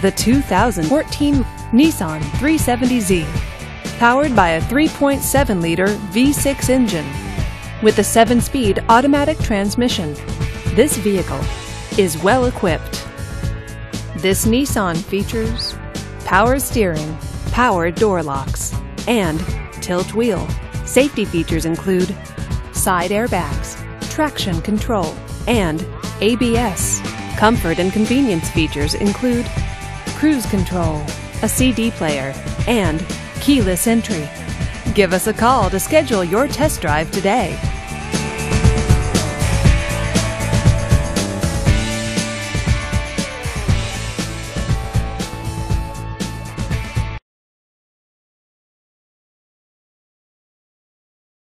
the 2014 Nissan 370Z. Powered by a 3.7-liter V6 engine with a 7-speed automatic transmission, this vehicle is well equipped. This Nissan features power steering, power door locks, and tilt wheel. Safety features include side airbags, traction control, and ABS. Comfort and convenience features include cruise control, a CD player, and keyless entry. Give us a call to schedule your test drive today.